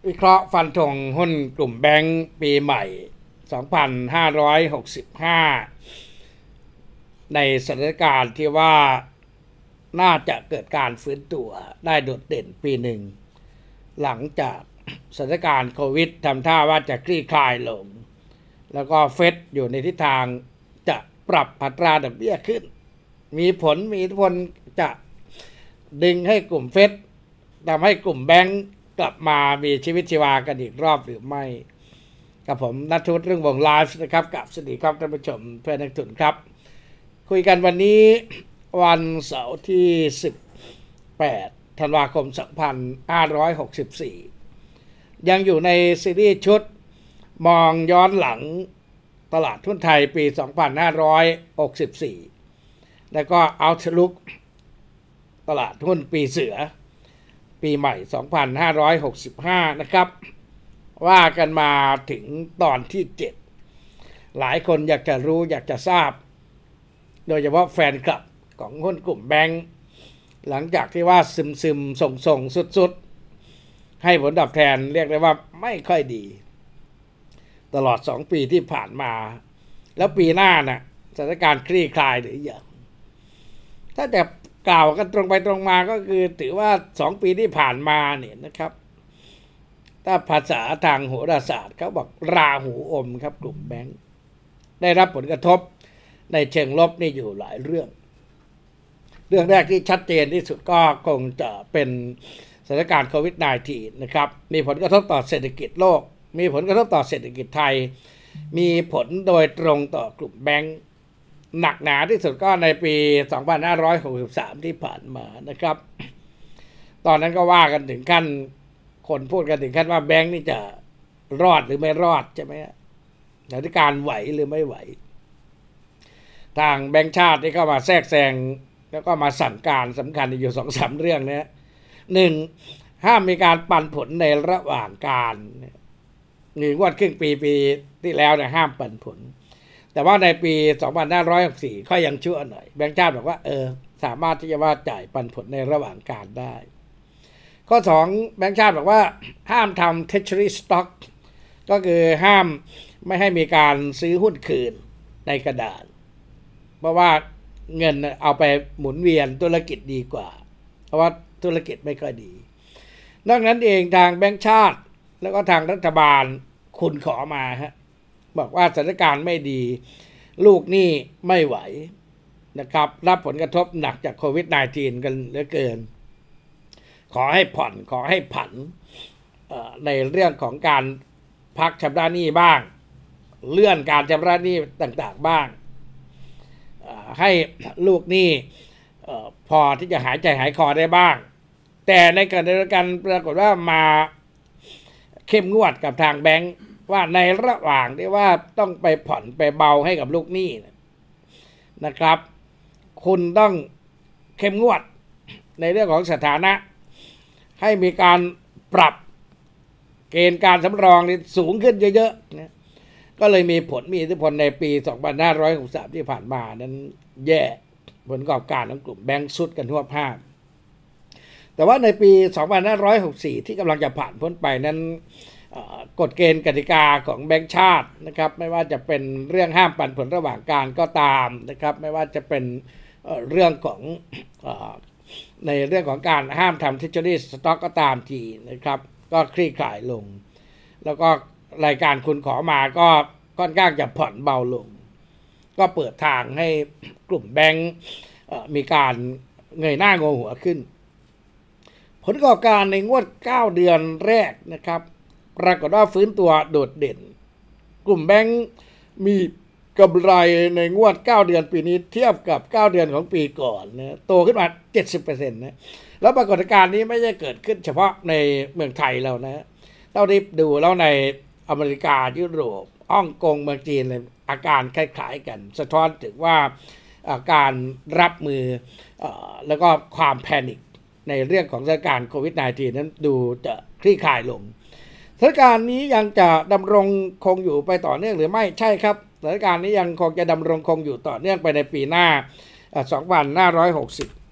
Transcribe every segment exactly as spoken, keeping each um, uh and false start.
วิเคราะห์ฟันธงหุ้นกลุ่มแบงก์ปีใหม่ สองพันห้าร้อยหกสิบห้า ในสถานการณ์ที่ว่าน่าจะเกิดการฟื้นตัวได้โดดเด่นปีหนึ่งหลังจากสถานการณ์โควิดทำท่าว่าจะคลี่คลายลงแล้วก็เฟดอยู่ในทิศทางจะปรับอัตราดอกเบี้ยขึ้นมีผลมีอิทธิพลจะดึงให้กลุ่มเฟดทำให้กลุ่มแบงก์กลับมามีชีวิตชีวากันอีกรอบหรือไม่กับผมณัฐวุฒิ เรื่องวงไลฟ์นะครับกับสวัสดีครับท่านผู้ชมเพื่อนนักทุนครับคุยกันวันนี้วันเสาร์ที่สิบแปดธันวาคมสองพันห้าร้อยหกสิบสี่ยังอยู่ในซีรีส์ชุดมองย้อนหลังตลาดหุ้นไทยปีสองพันห้าร้อยหกสิบสี่แล้วก็ Outlook ตลาดหุ้นปีเสือปีใหม่สองพันห้าร้อยหกสิบห้านะครับว่ากันมาถึงตอนที่เจ็ดหลายคนอยากจะรู้อยากจะทราบโดยเฉพาะแฟนคลับของหุ้นกลุ่มแบงก์หลังจากที่ว่าซึมซึมส่งส่งสุดๆให้ผลตอบแทนเรียกได้ว่าไม่ค่อยดีตลอดสองปีที่ผ่านมาแล้วปีหน้าน่ะสถานการณ์คลี่คลายหรือยังถ้าแต่กล่าวกันตรงไปตรงมาก็คือถือว่าสองปีที่ผ่านมาเนี่ยนะครับถ้าภาษาทางโหราศาสตร์เขาบอกราหูอมครับกลุ่มแบงก์ได้รับผลกระทบในเชิงลบนี่อยู่หลายเรื่องเรื่องแรกที่ชัดเจนที่สุดก็คงจะเป็นสถานการณ์โควิด สิบเก้า นะครับมีผลกระทบต่อเศรษฐกิจโลกมีผลกระทบต่อเศรษฐกิจไทยมีผลโดยตรงต่อกลุ่มแบงก์หนักหนาที่สุดก็ในปีสองพันห้าร้อยหกสิบสามที่ผ่านมานะครับตอนนั้นก็ว่ากันถึงขั้นคนพูดกันถึงขั้นว่าแบงก์นี่จะรอดหรือไม่รอดใช่ไหมสถานการณ์ไหวหรือไม่ไหวทางแบงก์ชาติที่เข้ามาแทรกแซงแล้วก็มาสั่งการสำคัญอยู่สองสามเรื่องนะหนึ่งห้ามมีการปันผลในระหว่างการหนึ่งงวดครึ่งปีปีที่แล้วเนี่ยห้ามปันผลแต่ว่าในปีสองพันห้าร้อยหกสิบสี่ค่อยยังชั่วหน่อยแบงก์ชาติบอกว่าเออสามารถที่จะว่าจ่ายปันผลในระหว่างการได้ข้อสองแบงก์ชาติบอกว่าห้ามทำ treasury stock ก็คือห้ามไม่ให้มีการซื้อหุ้นคืนในกระดาษเพราะว่าเงินเอาไปหมุนเวียนธุรกิจดีกว่าเพราะว่าธุรกิจไม่ค่อยดีนอกนั้นเองทางแบงก์ชาติแล้วก็ทางรัฐบาลคุณขอมาฮะบอกว่าสถานการณ์ไม่ดีลูกหนี้ไม่ไหวนะครับรับผลกระทบหนักจากโควิด สิบเก้า กันเหลือเกินขอให้ผ่อนขอให้ผันในเรื่องของการพักชำระหนี้บ้างเลื่อนการชำระหนี้ต่างๆบ้างให้ลูกหนี้พอที่จะหายใจหายคอได้บ้างแต่ในขณะเดียวกันปรากฏว่ามาเข้มงวดกับทางแบงก์ว่าในระหว่างที่ว่าต้องไปผ่อนไปเบาให้กับลูกหนี้นะครับคุณต้องเข้มงวดในเรื่องของสถานะให้มีการปรับเกณฑ์การสำรองนี่สูงขึ้นเยอะๆนะก็เลยมีผลมีอิทธิพลในปีสองพันห้าร้อยหกสิบสามที่ผ่านมานั้นแย่ผลประกอบการของกลุ่มแบงก์สุดกันทั่วภาคแต่ว่าในปีสองพันห้าร้อยหกสิบสี่ที่กำลังจะผ่านพ้นไปนั้นกฎเกณฑ์กติกาของแบงก์ชาตินะครับไม่ว่าจะเป็นเรื่องห้ามปันผลระหว่างการก็ตามนะครับไม่ว่าจะเป็นเรื่องของในเรื่องของการห้ามทำ treasury stock ก็ตามทีนะครับก็คลี่คลายลงแล้วก็รายการคุณขอมาก็ค่อนข้างจะผ่อนเบาลงก็เปิดทางให้กลุ่มแบงก์มีการเงยหน้างอหัวขึ้นผลประกอบการในงวดเก้าเดือนแรกนะครับปรากฏว่าฟื้นตัวโดดเด่นกลุ่มแบงก์มีกำไรในงวดเก้าเดือนปีนี้เทียบกับเก้าเดือนของปีก่อนนะโตขึ้นมา เจ็ดสิบเปอร์เซ็นต์ นะแล้วปรากฏการณ์นี้ไม่ได้เกิดขึ้นเฉพาะในเมืองไทยเรานะเท่าที่ดูแล้วในอเมริกายุโรปฮ่องกงเมืองจีนเลยอาการคล้ายๆกันสะท้อนถึงว่าการรับมือแล้วก็ความแพนิคในเรื่องของสถานการณ์โควิด สิบเก้า นั้นดูจะคลี่คลายลงสถานการณ์นี้ยังจะดำรงคงอยู่ไปต่อเนื่องหรือไม่ใช่ครับสถานการณ์นี้ยังคงจะดำรงคงอยู่ต่อเนื่องไปในปีหน้าสองพันห้าร้อยหกสิบ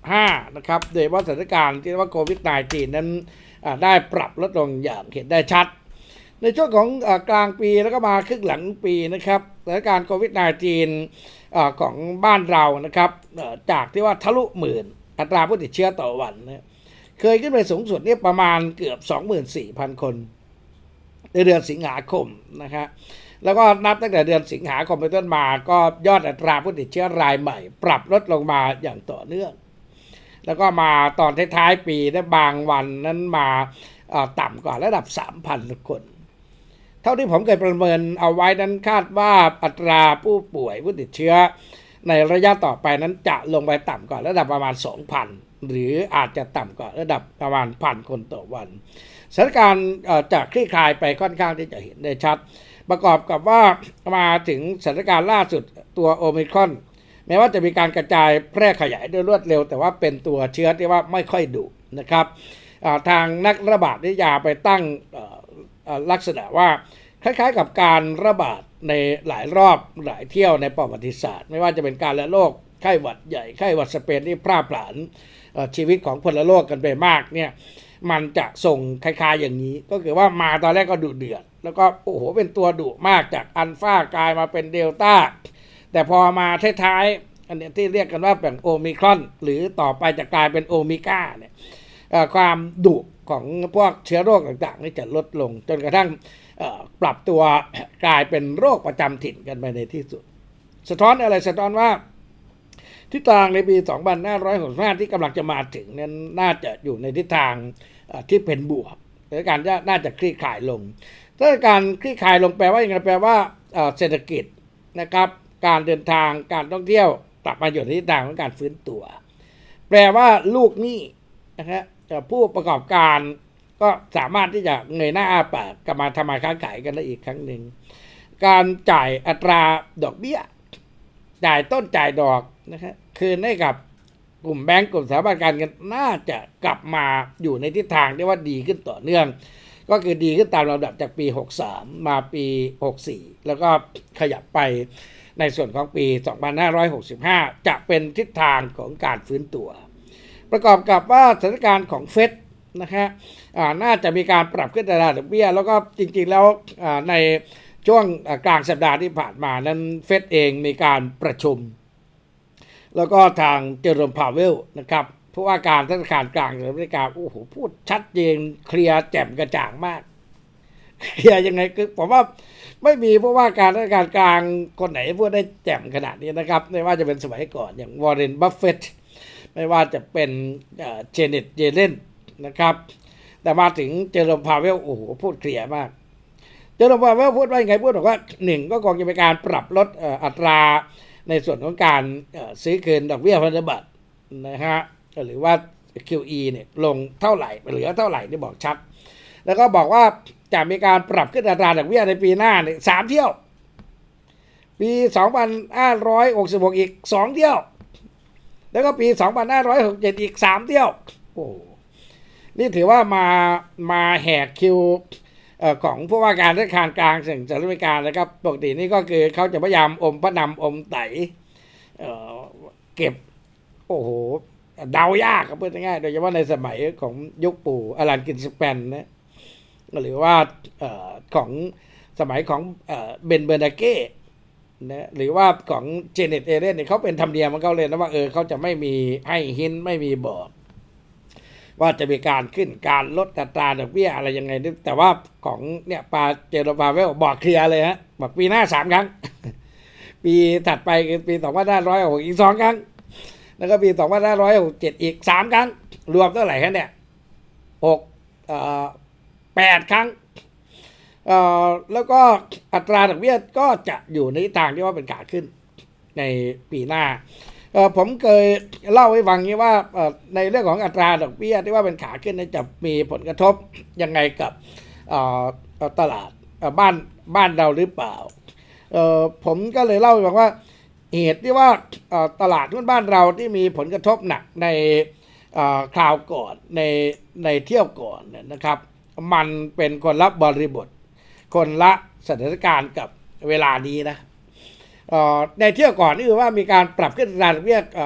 ห้านะครับโดยว่าสถานการณ์ที่เรียกว่าโควิด สิบเก้า นั้นได้ปรับลดลงอย่างเห็นได้ชัดในช่วงของกลางปีแล้วก็มาครึ่งหลังปีนะครับสถานการณ์โควิด สิบเก้า ของบ้านเรานะครับจากที่ว่าทะลุหมื่นอัตราผู้ติดเชื้อต่อวันนะเคยขึ้นไปสูงสุดนี่ประมาณเกือบ สองหมื่นสี่พัน คนในเดือนสิงหาคมนะครับแล้วก็นับตั้งแต่เดือนสิงหาคมเป็นต้นมาก็ยอดอัตราผู้ติดเชื้อรายใหม่ปรับลดลงมาอย่างต่อเนื่องแล้วก็มาตอนท้ายๆปีได้บางวันนั้นมาต่ำกว่าระดับ สามพัน คนเท่าที่ผมเคยประเมินเอาไว้นั้นคาดว่าอัตราผู้ป่วยผู้ติดเชื้อในระยะต่อไปนั้นจะลงไปต่ำกว่าระดับประมาณ สองพัน หรืออาจจะต่ำกว่าระดับประมาณพันคนต่อวันสถานการณ์จะคลี่คลายไปค่อนข้างที่จะเห็นได้ชัดประกอบกับว่ามาถึงสถานการณ์ล่าสุดตัวโอมิครอนแม้ว่าจะมีการกระจายแพร่ขยายด้วยรวดเร็วแต่ว่าเป็นตัวเชื้อที่ว่าไม่ค่อยดุนะครับทางนักระบาดวิทยาไปตั้งลักษณะว่าคล้ายๆกับการระบาดในหลายรอบหลายเที่ยวในประวัติศาสตร์ไม่ว่าจะเป็นการระโรคไข้หวัดใหญ่ไข้หวัดสเปนที่พร่าพลาญชีวิตของพลโลกกันไปมากเนี่ยมันจะส่งคล้ายๆอย่างนี้ก็คือว่ามาตอนแรกก็ดุเดือดแล้วก็โอ้โหเป็นตัวดุมากจากอัลฟากลายมาเป็นเดลต้าแต่พอมาท้ายๆอันนี้ที่เรียกกันว่าเป็นโอมิครอนหรือต่อไปจะกลายเป็นโอมิก้าเนี่ยความดุของพวกเชื้อโรคต่างๆนี่จะลดลงจนกระทั่งปรับตัวกลายเป็นโรคประจำถิ่นกันไปในที่สุดสะท้อนอะไรสะท้อนว่าทิศทางในปีสองพันห้าร้อยหกสิบห้าที่กำลังจะมาถึงนั้นน่าจะอยู่ในทิศทางที่เป็นบวกสถานการณ์น่าจะคลี่คลายลงสถานการณ์คลี่คลายลงแปลว่าอย่างไรแปลว่าเศรษฐกิจนะครับการเดินทางการท่องเที่ยวกลับมาอยู่ในทิศทางของการฟื้นตัวแปลว่าลูกหนี้นะครับผู้ประกอบการก็สามารถที่จะเงยหน้าอ้าปากกลับมาทำมาค้าขายกันได้อีกครั้งหนึ่งการจ่ายอัตราดอกเบี้ยจ่ายต้นจ่ายดอกนะครับคืนให้กับกลุ่มแบงก์กลุ่มสถาบันการเงินน่าจะกลับมาอยู่ในทิศทางที่ว่าดีขึ้นต่อเนื่องก็คือดีขึ้นตามลำดับจากปีหกสามมาปีหกสี่แล้วก็ขยับไปในส่วนของปีสองพันห้าร้อยหกสิบห้าจะเป็นทิศทางของการฟื้นตัวประกอบกับว่าสถานการณ์ของเฟดนะฮะน่าจะมีการปรับขึ้นอัตราดอกเบี้ยแล้วก็จริงๆแล้วในช่วงกลางสัปดาห์ที่ผ่านมานั้นเฟดเองมีการประชุมแล้วก็ทางเจอร์โรม พาวเวลนะครับผู้ว่าการธนาคารกลางสหรัฐอเมริกาโอ้โหพูดชัดเจนเคลียร์แจ่มกระจ่างมากเคลียร์ยังไงคือผมว่าไม่มีผู้ว่าการธนาคารกลางคนไหนพูดได้แจ่มขนาดนี้นะครับไม่ว่าจะเป็นสมัยก่อนอย่างวอร์เรน บัฟเฟตต์ไม่ว่าจะเป็นเจเน็ต เยเลนนะครับแต่มาถึงเจอร์โรม พาวเวลโอ้โหพูดเคลียร์มากเจอร์โรม พาวเวลพูดว่ายังไงพูดบอกว่าหนึ่งก็คงจะเป็นการปรับลดอัตราในส่วนของการซื้อคืนดอกเบี้ยพันธบัตรนะฮะหรือว่า คิว อี เนี่ยลงเท่าไหร่เหลือเท่าไหร่ที่บอกชัดแล้วก็บอกว่าจะมีการปรับขึ้นอัตราดอกเบี้ยในปีหน้าเนี่ยสามเที่ยวปีสองพันห้าร้อยหกสิบหกอีกสองเที่ยวแล้วก็ปีสองพันห้าร้อยหกสิบเจ็ดอีกสามเที่ยวโอ้นี่ถือว่ามามาแหกคิวของผู้ว่าการธนาคารกลางสหรัฐอเมริกานะครับปกตินี่ก็คือเขาจะพยายามอมพระนำอมไตเอ่อเก็บโอ้โหเดายากครับเพื่อนง่ายโดยเฉพาะในสมัยของยุคปู่อลันกินสแปนนะหรือว่าเอ่อของสมัยของเอ่อเบนเบอร์นาเก้นะหรือว่าของเจเน็ต เอเลนเนี่ยเขาเป็นธรรมเนียมของเขาเลยนะว่าเออเขาจะไม่มีให้หินไม่มีบอกว่าจะมีการขึ้นการลดอัตราดอกเบี้ยอะไรยังไงแต่ว่าของเนี่ยปาเจโรปาเวลบอกเคลียร์เลยฮะบอกปีหน้าสามครั้งปีถัดไปคือปีสองพันห้าร้อยหกอีกสองครั้งแล้วก็ปีสองพันห้าร้อยหกเจ็ดอีกสามครั้งรวมเท่าไหร่ครับเนี่ยหกเอ่อแปดครั้งเอ่อแล้วก็อัตราดอกเบี้ยก็จะอยู่ในทางที่ว่าเป็นขาขึ้นในปีหน้าเออผมเคยเล่าให้ฟังนี้ว่าในเรื่องของอัตราดอกเบี้ยที่ว่าเป็นขาขึ้นจะมีผลกระทบยังไงกับตลาดบ้านบ้านเราหรือเปล่าเออผมก็เลยเล่าให้ฟังว่าเหตุที่ว่าตลาดหุ้นบ้านเราที่มีผลกระทบหนักในคราวก่อนในในเที่ยวก่อนนะครับมันเป็นคนละบริบทคนละสถานการณ์กับเวลานี้นะในเที่ยวก่อนนี่คือว่ามีการปรับขึ้นอัตราดอกเบี้ย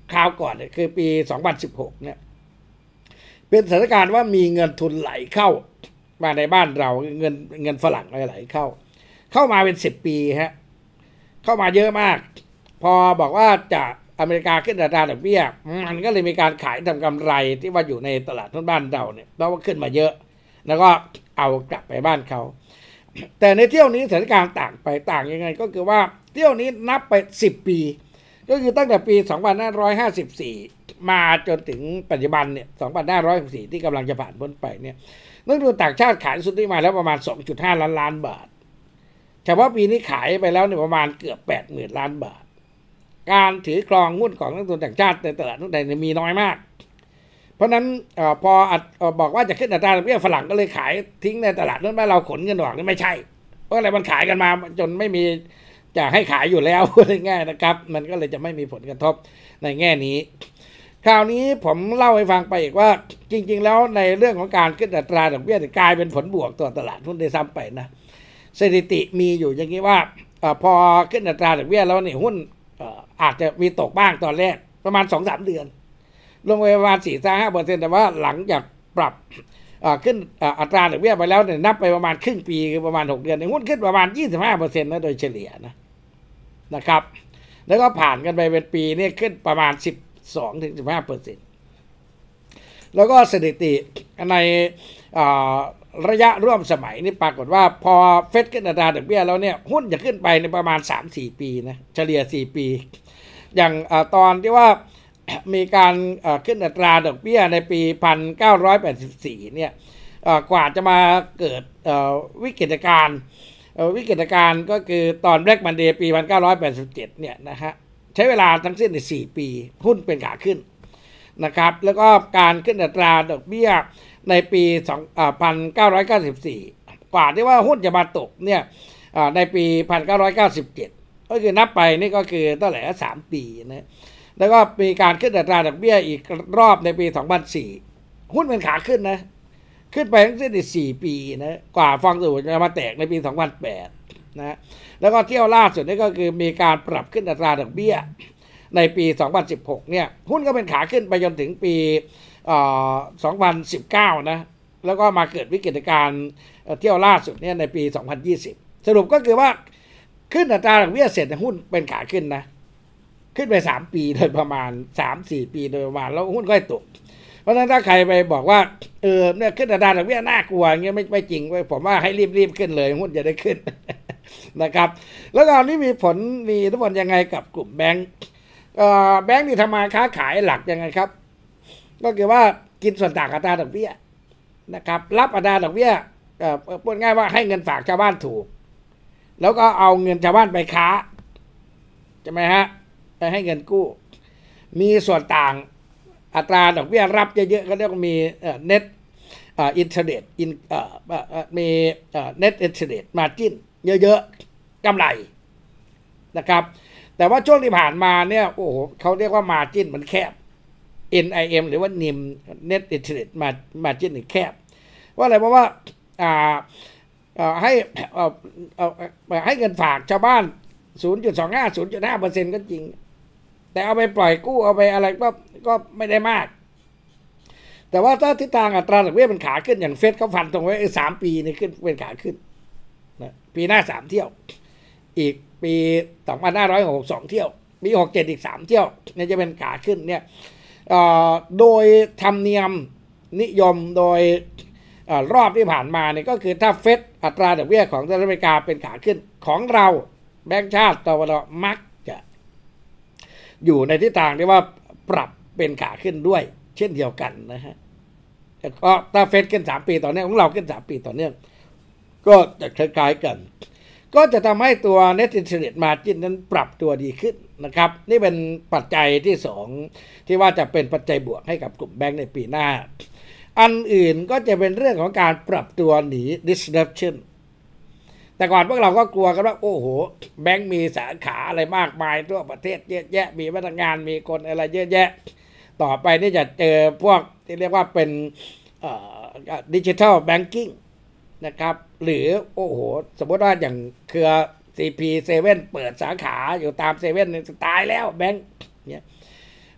คราวก่อนเนี่ยคือปีสองพันสิบหกเนี่ยเป็นสถานการณ์ว่ามีเงินทุนไหลเข้ามาในบ้านเราเงินเงินฝรั่งไหลเข้าเข้ามาเป็นสิบปีฮะเข้ามาเยอะมากพอบอกว่าจะอเมริกาขึ้นอัตราดอกเบี้ยมันก็เลยมีการขายทำกำไรที่ว่าอยู่ในตลาดทุนบ้านเราเนี่ยเพราะว่าขึ้นมาเยอะแล้วก็เอากลับไปบ้านเขาแต่ในเที่ยวนี้สถานการณ์ต่างไปต่างยังไงก็คือว่าเที่ยวนี้นับไปสิบปีก็คือตั้งแต่ปีสองพันห้าร้อยห้าสิบสี่มาจนถึงปัจจุบันเนี่ยสองพันห้าร้อยหกสิบสี่ที่กำลังจะผ่านพ้นไปเนี่ยนักลงทุนต่างชาติขายสุทธิมาแล้วประมาณ สองจุดห้า ล้านล้านบาทเฉพาะปีนี้ขายไปแล้วเนี่ยประมาณเกือบ แปดหมื่น ล้านบาทการถือครองหุ้นของนักลงทุนต่างชาติในตลาดหุ้นไทยมีน้อยมากเพราะนั้นอพอบอกว่าจะขึ้นอัตราดอกเบี้ยฝรั่งก็เลยขายทิ้งในตลาดนู้นบ้านเราขนเงินออกนี่ไม่ใช่เพราะอะไรมันขายกันมาจนไม่มีจะให้ขายอยู่แล้วในแง่นะครับมันก็เลยจะไม่มีผลกระทบในแง่นี้คราวนี้ผมเล่าให้ฟังไปอีกว่าจริงๆแล้วในเรื่องของการขึ้นอัตราดอกเบี้ยกลายเป็นผลบวกต่อตลาดหุ้นได้ซ้ำไปนะสถิติมีอยู่อย่างนี้ว่าพอขึ้นอัตราดอกเบี้ยแล้วเนี่ยหุ้นอาจจะมีตกบ้างตอนแรกประมาณ สองถึงสาม เดือนลงไปประมาณ สี่ถึงห้าเปอร์เซ็นต์ แต่ว่าหลังจากปรับขึ้นอัตราดอกเบี้ยไปแล้วเนี่ยนับไปประมาณครึ่งปีคือประมาณหกเดือนหุ้นขึ้นประมาณ ยี่สิบห้าเปอร์เซ็นต์ นะโดยเฉลี่ยนะนะครับแล้วก็ผ่านกันไปเป็นปีนี่ขึ้นประมาณ สิบสองถึงสิบห้าเปอร์เซ็นต์ แล้วก็สถิติในระยะร่วมสมัยนี่ปรากฏว่าพอเฟดขึ้นอัตราดอกเบี้ยแล้วเนี่ยหุ้นจะขึ้นไปในประมาณ สามถึงสี่ ปีนะเฉลี่ยสี่ปีอย่างตอนที่ว่ามีการขึ้นอัตราดอกเบี้ยในปีหนึ่งพันเก้าร้อยแปดสิบสี่เนี่ยกว่าจะมาเกิดวิกฤตการณ์วิกฤตการณ์ก็คือตอนแบล็กมันเดย์ปีหนึ่งพันเก้าร้อยแปดสิบเจ็ดเนี่ยนะฮะใช้เวลาทั้งสิ้นในสี่ปีหุ้นเป็นขาขึ้นนะครับแล้วก็การขึ้นอัตราดอกเบี้ยในปีสองพันเก้าร้อยเก้าสิบสี่กว่าที่ว่าหุ้นจะมาตกเนี่ยในปีหนึ่งพันเก้าร้อยเก้าสิบเจ็ดก็คือนับไปนี่ก็คือตั้งแต่สามปีนะแล้วก็มีการขึ้นอัตราดอกเบี้ยอีกรอบในปีสองพันสี่ หุ้นเป็นขาขึ้นนะขึ้นไปทั้งสิ้นสี่ปีนะกว่าฟองสบู่จะมาแตกในปีสองพันแปดนะแล้วก็เที่ยวล่าสุดนี่ก็คือมีการปรับขึ้นอัตราดอกเบี้ยในปีสองพันสิบหกเนี่ยหุ้นก็เป็นขาขึ้นไปจนถึงปีสองพันสิบเก้านะแล้วก็มาเกิดวิกฤตการณ์เที่ยวล่าสุดเนี่ยในปีสองพันยี่สิบสรุปก็คือว่าขึ้นอัตราดอกเบี้ยเสร็จหุ้นเป็นขาขึ้นนะขึ้นไปสามปีโดยประมาณ สามถึงสี่ ปีโดยประมาณแล้วหุ้นก็ตกเพราะฉะนั้นถ้าใครไปบอกว่าเออเนี่ยขึ้นอัตราดอกเบี้ยน่ากลัวอย่างเงี้ยไม่ไม่จริงเว้ยผมว่าให้รีบๆขึ้นเลยหุ้นจะได้ขึ้น นะครับแล้วก็นี่มีผลมีทุกผลยังไงกับกลุ่มแบงก์แบงก์ที่ทำมาค้าขายหลักยังไงครับก็คือว่ากินส่วนต่างอัตราดอกเบี้ยนะครับรับอัตราดอกเบี้ยพูดง่ายว่าให้เงินฝากชาวบ้านถูกแล้วก็เอาเงินชาวบ้านไปค้าใช่ไหมฮะไปให้เงินกู้มีส่วนต่างอัตราดอกเบี้ยรับเยอะๆก็เรียกว่ามีเน็ตอินเทอร์เน็ตอินมีเน็ตอินเทอร์เน็ตมาจิ้นเยอะๆกำไรนะครับแต่ว่าช่วงที่ผ่านมาเนี่ยโอ้โหเขาเรียกว่ามาจิ้นมันแคบ เอ็น ไอ เอ็ม หรือว่า นิม Net Interest มามาจิ้นแคบว่าอะไรเพราะว่าอ่าให้ให้เงินฝากชาวบ้าน ศูนย์จุดสองห้า ศูนย์จุดห้าเปอร์เซ็นต์ ก็จริงแต่เอาไปปล่อยกู้เอาไปอะไรก็ก็ไม่ได้มากแต่ว่าถ้าทิศทางอัตราดอกเบี้ยเป็นขาขึ้นอย่างเฟดเขาฟันตรงไว้สามปีนี่ขึ้นเป็นขาขึ้นนะปีหน้าสามเที่ยวอีกปีสองพันห้าร้อยหกสิบสองเที่ยวปีหกสิบเจ็ดอีกสามเที่ยวเนี่ยจะเป็นขาขึ้นเนี่ยโดยธรรมเนียมนิยมโดยรอบที่ผ่านมาเนี่ยก็คือถ้าเฟดอัตราดอกเบี้ยของสหรัฐอเมริกาเป็นขาขึ้นของเราแบงก์ชาติตวดมักจะอยู่ในทิศทางที่ว่าปรับเป็นขาขึ้นด้วยเช่นเดียวกันนะฮะก็ถ้าเฟดขึ้นสามปีต่อเนื่องของเราขึ้นสามปีต่อเนื่องก็จะคล้ายๆกันก็จะทำให้ตัว Net Interest Margin นั้นปรับตัวดีขึ้นนะครับนี่เป็นปัจจัยที่สองที่ว่าจะเป็นปัจจัยบวกให้กับกลุ่มแบงก์ในปีหน้าอันอื่นก็จะเป็นเรื่องของการปรับตัวหนี disruption แต่ก่อนพวกเราก็กลัวกันว่าโอ้โหแบงก์มีสาขาอะไรมากมายทั่วประเทศเยอะแยะมีพนักงานมีคนอะไรเยอะแยะต่อไปนี่จะเจอพวกที่เรียกว่าเป็นดิจิทัลแบงกิ้งนะครับหรือโอ้โหสมมติว่าอย่างเครือ ซี พี เซเว่น เปิดสาขาอยู่ตามเซเว่นตายแล้วแบงก์เนี่ย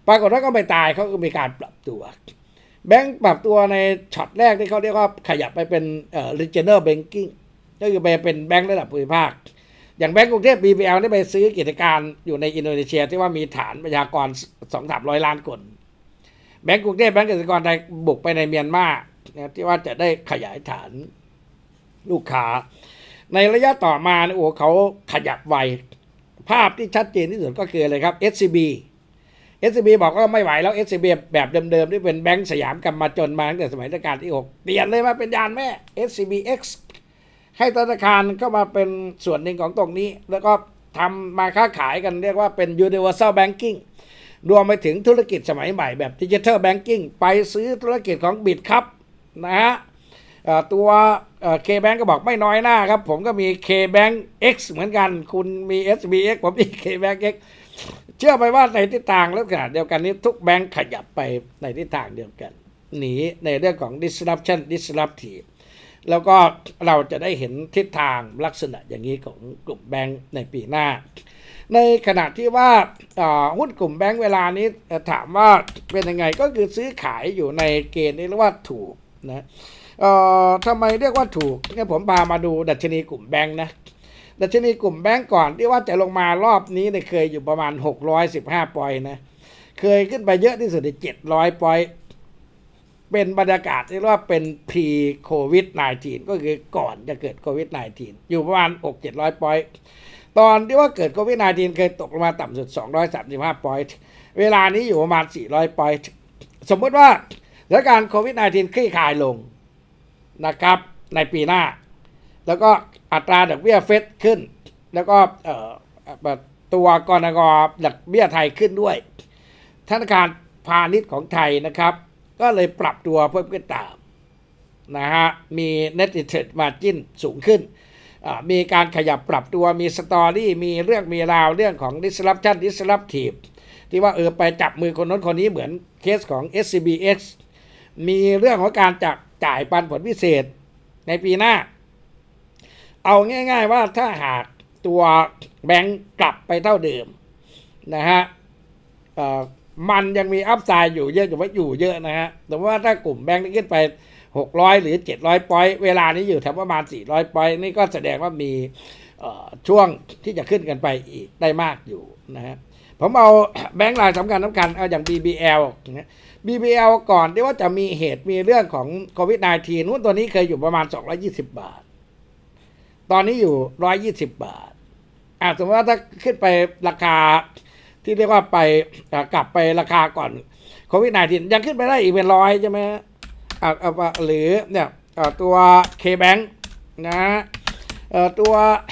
ปรากฏว่าก็ไม่ตายเขาก็มีการปรับตัวแบงก์ปรับตัวในช็อตแรกที่เขาเรียกว่าขยับไปเป็นเอ่อ regional banking ก็คือไปเป็นแบงก์ระดับภูมิภาคอย่างแบงก์กรุงเทพ บี บี แอล ได้ไปซื้อกิจการอยู่ในอินโดนีเซียที่ว่ามีฐานประชากร สองถึงสามร้อย ล้านคนแบงก์กรุงเทพแบงก์เกษตรกรไทยบุกไปในเมียนมานะที่ว่าจะได้ขยายฐานลูกค้าในระยะต่อมาโอ้เขาขยับไวภาพที่ชัดเจนที่สุดก็คืออะไรครับ เอส ซี บี เอส ซี บี บอกว่าไม่ไหวแล้ว เอส ซี บี แบบเดิมๆที่เป็นแบงก์สยามกำมาจนมาตั้งแต่สมัยรัชกาลที่หกเปลี่ยนเลยมาเป็นยานแม่ เอส ซี บี เอ็กซ์ ให้ธนาคารเข้ามาเป็นส่วนหนึ่งของตรงนี้แล้วก็ทำมาค้าขายกันเรียกว่าเป็น universal banking รวมไปถึงธุรกิจสมัยใหม่แบบ digital banking ไปซื้อธุรกิจของ Bitcup นะฮะตัว K-Bank ก็บอกไม่น้อยหน้าครับผมก็มี K-Bank X เหมือนกันคุณมี เอส บี เอ็กซ์ ผมมี K-Bank X เชื่อไปว่าในทิศทางแล้วขนาดเดียวกันนี้ทุกแบงค์ขยับไปในทิศทางเดียวกันหนีในเรื่องของ disruption disruptive แล้วก็เราจะได้เห็นทิศทางลักษณะอย่างนี้ของกลุ่มแบงค์ในปีหน้าในขณะที่ว่าหุ้นกลุ่มแบงค์เวลานี้ถามว่าเป็นยังไงก็คือซื้อขายอยู่ในเกณฑ์นี้เรียกว่าถูกนะเอ่อทำไมเรียกว่าถูกเนี่ยผมพามาดูดัชนีกลุ่มแบงค์นะดัชนีกลุ่มแบงค์ก่อนที่ว่าจะลงมารอบนี้เนี่ยเคยอยู่ประมาณหกร้อยสิบห้าปอยนะเคยขึ้นไปเยอะที่สุดในเจ็ดร้อยปอยเป็นบรรยากาศที่เรียกว่าเป็น pre โควิด สิบเก้า ก็คือก่อนจะเกิดโควิด สิบเก้า อยู่ประมาณ หกถึงเจ็ดร้อยปอยตอนที่ว่าเกิดโควิด สิบเก้า เคยตกลงมาต่ำสุดสองร้อยสามสิบห้าปอยเวลานี้อยู่ประมาณสี่ร้อยปอยสมมติว่าสถานการณ์โควิด สิบเก้า คลี่คลายลงนะครับในปีหน้าแล้วก็อัตราดอกเบี้ยเฟดขึ้นแล้วก็ตัวกนงดอกเบี้ยไทยขึ้นด้วยธนาคารพาณิชย์ของไทยนะครับก็เลยปรับตัวเพิ่มขึ้นตามนะฮะมี net interest margin สูงขึ้นมีการขยับปรับตัวมีสตอรี่มีเรื่องมีราวเรื่องของ disruption disruptive ที่ว่าเออไปจับมือคนนั้นคนนี้เหมือนเคสของ เอส ซี บี เอ็กซ์ มีเรื่องของการจับจ่ายปันผลพิเศษในปีหน้าเอาง่ายๆว่าถ้าหากตัวแบงก์กลับไปเท่าเดิมนะฮะมันยังมีอัพไซด์อยู่เยอะอยู่ว่าอยู่เยอะนะฮะแต่ว่าถ้ากลุ่มแบงก์ที่ขึ้นไปหกร้อยหรือเจ็ดร้อยปอยต์เวลานี้อยู่แถวประมาณสี่ร้อยปอยต์นี่ก็แสดงว่ามีช่วงที่จะขึ้นกันไปอีกได้มากอยู่นะฮะผมเอาแบงก์รายสำคัญสำคัญเอาอย่าง บี บี แอล นะ บี บี แอล ก่อนที่ว่าจะมีเหตุมีเรื่องของโควิด สิบเก้า หุ้นตัวนี้เคยอยู่ประมาณสองร้อยยี่สิบบาทตอนนี้อยู่หนึ่งร้อยยี่สิบบาทอ่ะสมมติว่าถ้าขึ้นไปราคาที่เรียกว่าไปกลับไปราคาก่อนโควิด สิบเก้า ยังขึ้นไปได้อีกเป็นร้อยใช่ไหมอ่าหรือเนี่ยตัว K-Bank นะตัว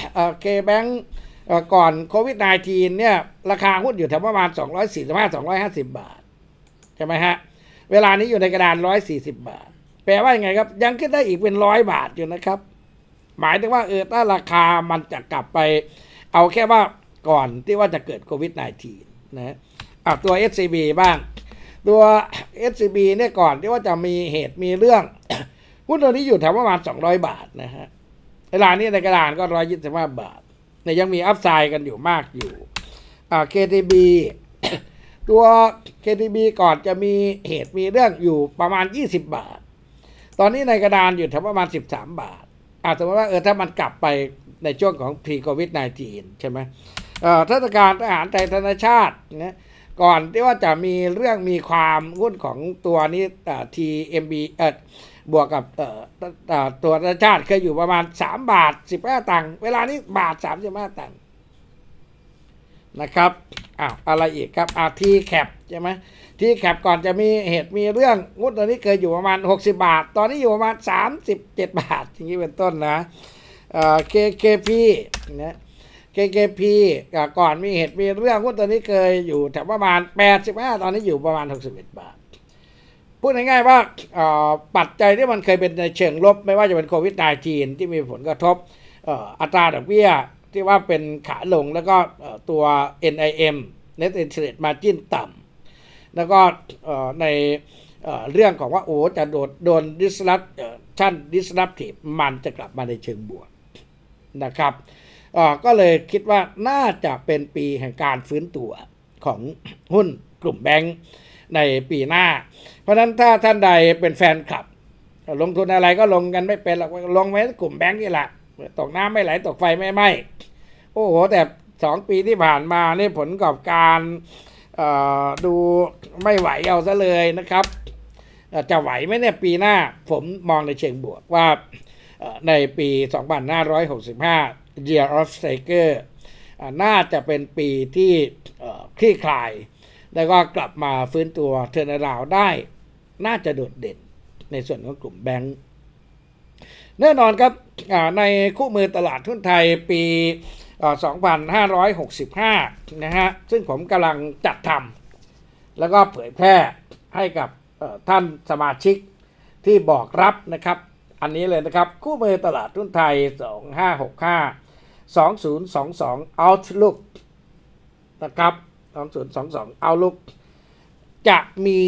K-Bank ก่อนโควิด สิบเก้า เนี่ยราคาหุ้นอยู่แถวประมาณสองร้อยสี่สิบห้า สองร้อยห้าสิบบาทใช่ไหมฮะเวลานี้อยู่ในกระดานหนึ่งร้อยสี่สิบบาทแปลว่ายังไงครับยังขึ้นได้อีกเป็นร้อยบาทอยู่นะครับหมายถึงว่าเออถ้าราคามันจะกลับไปเอาแค่ว่าก่อนที่ว่าจะเกิดโควิด สิบเก้า นะอ่ะตัว เอส ซี บี บ้างตัว เอส ซี บี เนี่ยก่อนที่ว่าจะมีเหตุมีเรื่องหุ้นตัวนี้อยู่แถวประมาณสองร้อยบาทนะฮะเวลานี้ในกระดานก็หนึ่งร้อยยี่สิบห้าบาทเนี่ยยังมีอัพไซด์กันอยู่มากอยู่อ่า เค ที บี ตัว เค ที บี ก่อนจะมีเหตุมีเรื่องอยู่ประมาณยี่สิบบาทตอนนี้ในกระดานอยู่แถวประมาณสิบสามบาทอาจจะว่าเออถ้ามันกลับไปในช่วงของ pre โควิด สิบเก้า ใช่ไหมเอ่อธนาคารทหารไทยธนชาตินะก่อนที่ว่าจะมีเรื่องมีความหุ้นของตัวนี้เอ่อ ที เอ็ม บี เอ่อบวกกับเอ่อตัวธนชาติเคยอยู่ประมาณสามบาทสิบห้าตังค์เวลานี้บาทสามสิบห้าตังค์นะครับอ้าวอะไรอีกครับอ่า ที แคป ใช่ไหม ที แคป ก่อนจะมีเหตุมีเรื่องงวดตอนนี้เคยอยู่ประมาณหกสิบบาทตอนนี้อยู่ประมาณสามสิบเจ็ดบาทอย่างนี้เป็นต้นนะเอ่อ เค เค พี นะ เค เค พี ก่อนมีเหตุมีเรื่องงวดตอนนี้เคยอยู่แถวประมาณแปดสิบห้าตอนนี้อยู่ประมาณหกสิบเอ็ดบาทพูดง่ายๆว่าปัจจัยที่มันเคยเป็นในเชิงลบไม่ว่าจะเป็นโควิด สิบเก้า ที่มีผลกระทบอัตราดอกเบี้ยที่ว่าเป็นขาลงแล้วก็ตัว เอ็น ไอ เอ็ม Net Interest Margin ต่ำแล้วก็ในเรื่องของว่าโอ้จะโดนโดน disruption disruptive มันจะกลับมาในเชิงบวกนะครับก็เลยคิดว่าน่าจะเป็นปีแห่งการฟื้นตัวของหุ้นกกลุ่มแบงก์ในปีหน้าเพราะฉะนั้นถ้าท่านใดเป็นแฟนคลับลงทุนอะไรก็ลงกันไม่เป็นหรอกลงไว้กลุ่มแบงก์นี่แหละตกน้ำไม่ไหลตกไฟไม่ไหม้โอ้โหแต่สองปีที่ผ่านมานี่ผลประกอบการดูไม่ไหวเอาซะเลยนะครับจะไหวไหมเนี่ยปีหน้าผมมองในเชิงบวกว่าในปีสองพันห้าร้อยหกสิบห้า Year of Tiger น่าจะเป็นปีที่คลี่คลายแล้วก็กลับมาฟื้นตัวเทอร์นาราวได้น่าจะโดดเด่นในส่วนของกลุ่มแบงก์แน่นอนครับในคู่มือตลาดหุ้นไทยปีสองพันห้าร้อยหกสิบห้านะฮะซึ่งผมกำลังจัดทำแล้วก็เผยแพร่ให้กับท่านสมาชิกที่บอกรับนะครับอันนี้เลยนะครับคู่มือตลาดหุ้นไทยสองพันห้าร้อยหกสิบห้า สองพันยี่สิบสอง Outlook นะครับสองพันยี่สิบสอง Outlook จะมี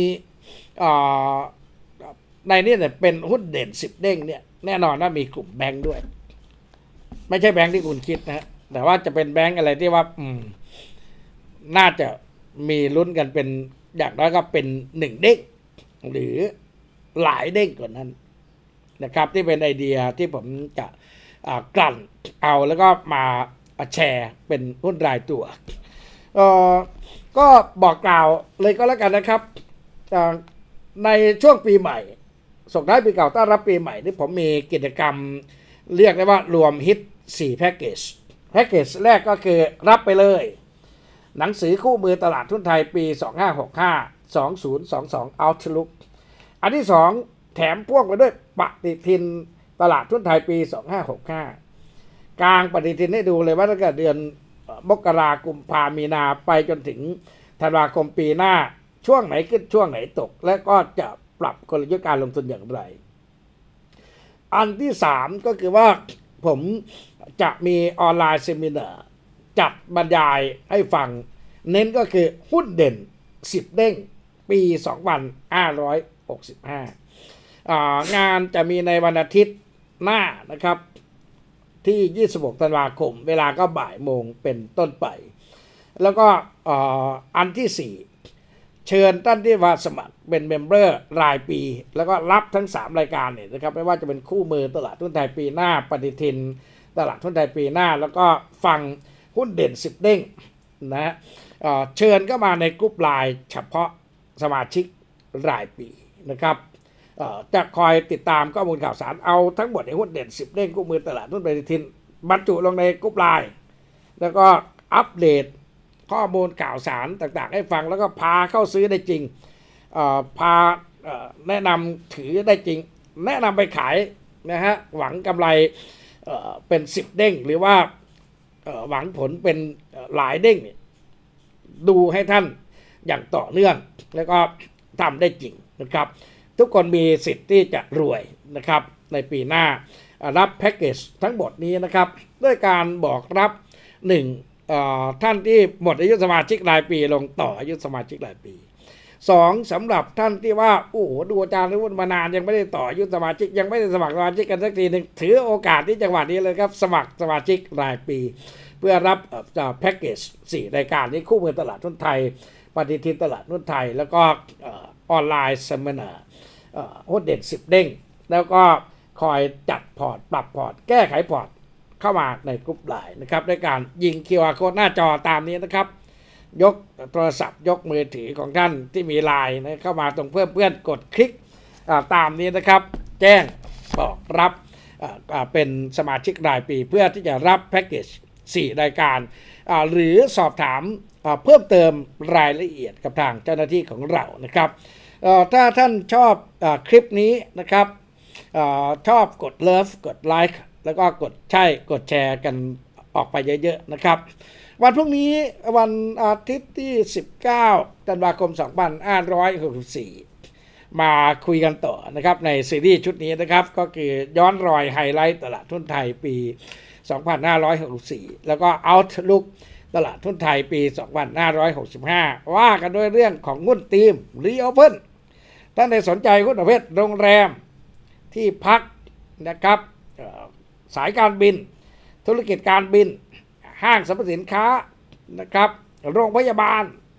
ในนี้เนี่ยเป็นหุ้นเด่นสิบเด้งเนี่ยแน่นอนว่ามีกลุ่มแบงค์ด้วยไม่ใช่แบงค์ที่คุณคิดนะแต่ว่าจะเป็นแบงค์อะไรที่ว่าอืมน่าจะมีลุ้นกันเป็นอย่างน้อยก็เป็นหนึ่งเด้งหรือหลายเด้งกว่านั้นนะครับที่เป็นไอเดียที่ผมจะกลั่นเอาแล้วก็มาแชร์เป็นหุ้นรายตัวเอ่อก็บอกกล่าวเลยก็แล้วกันนะครับในช่วงปีใหม่ส่งท้ายปีเก่าต้อนรับปีใหม่ที่ผมมีกิจกรรมเรียกได้ว่ารวมฮิตสี่แพ็กเกจแพ็กเกจแรกก็คือรับไปเลยหนังสือคู่มือตลาดทุนไทยปีสองพันห้าร้อยหกสิบห้า สองพันยี่สิบสอง Outlook อันที่สองแถมพ่วงไปด้วยปฏิทินตลาดทุนไทยปีสองพันห้าร้อยหกสิบห้ากลางปฏิทินให้ดูเลยว่าตั้งแต่เดือนมกราคมกุมภาพันธ์มีนาไปจนถึงธันวาคมปีหน้าช่วงไหนขึ้นช่วงไหนตกและก็จะปรับกลยุทธ์การลงทุนอย่างไรอันที่สามก็คือว่าผมจะมีออนไลน์เซมินาร์จัดบรรยายให้ฟังเน้นก็คือหุ้นเด่นสิบเด้งปีสองพันห้าร้อยหกสิบห้างานจะมีในวันอาทิตย์หน้านะครับที่ยี่สิบหกธันวาคมเวลาก็บ่ายโมงเป็นต้นไปแล้วก็อันที่สี่เชิญท่านที่มาสมัครเป็นเมมเบอร์รายปีแล้วก็รับทั้งสามรายการเนี่ยนะครับไม่ว่าจะเป็นคู่มือตลาดหุ้นไทยปีหน้าปฏิทินตลาดหุ้นไทยปีหน้าแล้วก็ฟังหุ้นเด่นสิบเด้งนะเชิญก็มาในกลุ่มไลน์เฉพาะสมาชิกรายปีนะครับจะคอยติดตามข้อมูลข่าวสารเอาทั้งหมดในหุ้นเด่นสิบเด้งคู่มือตลาดหุ้นปฏิทินบรรจุลงในกลุ่มไลน์แล้วก็อัปเดตข้อมูลข่าวสารต่างๆให้ฟังแล้วก็พาเข้าซื้อได้จริงพาแนะนำถือได้จริงแนะนำไปขายนะฮะหวังกำไรเป็นสิบเด้งหรือว่าหวังผลเป็นหลายเด้งดูให้ท่านอย่างต่อเนื่องแล้วก็ทำได้จริงนะครับทุกคนมีสิทธิ์ที่จะรวยนะครับในปีหน้ารับแพ็กเกจทั้งหมดนี้นะครับด้วยการบอกรับหนึ่งท่านที่หมดอายุสมาชิกรายปีลงต่ออายุสมาชิกรายปีสองสำหรับท่านที่ว่าโอ้โหดูอาจารย์รุ่นมานานยังไม่ได้ต่ออายุสมาชิกยังไม่ได้สมัครสมาชิกกันสักทีหนึ่งถือโอกาสที่จังหวะนี้เลยครับสมัครสมาชิกรายปีเพื่อรับจากแพ็กเกจสี่รายการนี้คู่มือตลาดหุ้นไทยปฏิทินตลาดหุ้นไทยแล้วก็ออนไลน์เซมินาร์หุ้นเด่นสิบเด้งแล้วก็คอยจัดพอร์ตปรับพอร์ตแก้ไขพอร์ตเข้ามาในกลุ่มไลน์นะครับด้วยการยิง คิว อาร์ Code หน้าจอตามนี้นะครับยกโทรศัพท์ยกมือถือของท่านที่มีไลน์นะเข้ามาตรงเพื่อนเพื่อนกดคลิกตามนี้นะครับแจ้งบอกรับเป็นสมาชิกรายปีเพื่อที่จะรับแพ็กเกจสี่รายการหรือสอบถามเพิ่มเติมรายละเอียดกับทางเจ้าหน้าที่ของเรานะครับถ้าท่านชอบคลิปนี้นะครับชอบกดเลิฟกดไลค์แล้วก็กดใช่กดแชร์กันออกไปเยอะๆนะครับวันพรุ่งนี้วันอาทิตย์ที่สิบเก้าธันวาคมสองพันห้าร้อยหกสิบสี่มาคุยกันต่อนะครับในซีรีส์ชุดนี้นะครับก็คือย้อนรอยไฮไลท์ตลาดหุ้นไทยปีสองพันห้าร้อยหกสิบสี่แล้วก็ Outlook ตลาดหุ้นไทยปีสองพันห้าร้อยหกสิบห้าว่ากันด้วยเรื่องของหุ้นทีม Reopen ท่านใดสนใจหุ้นประเภทโรงแรมที่พักนะครับสายการบินธุรกิจการบินห้างสรรพสินค้านะครับโรงพยาบาล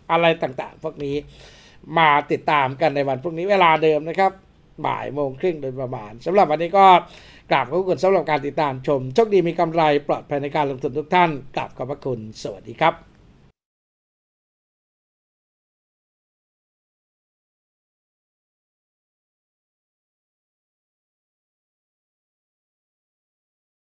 อะไรต่างๆพวกนี้มาติดตามกันในวันพรุ่งนี้เวลาเดิมนะครับบ่ายโมงครึ่งโดยประมาณสำหรับวันนี้ก็กราบขอบคุณสำหรับการติดตามชมโชคดีมีกำไรปลอดภัยในการลงทุนทุกท่านกราบขอบพระคุณสวัสดีครับ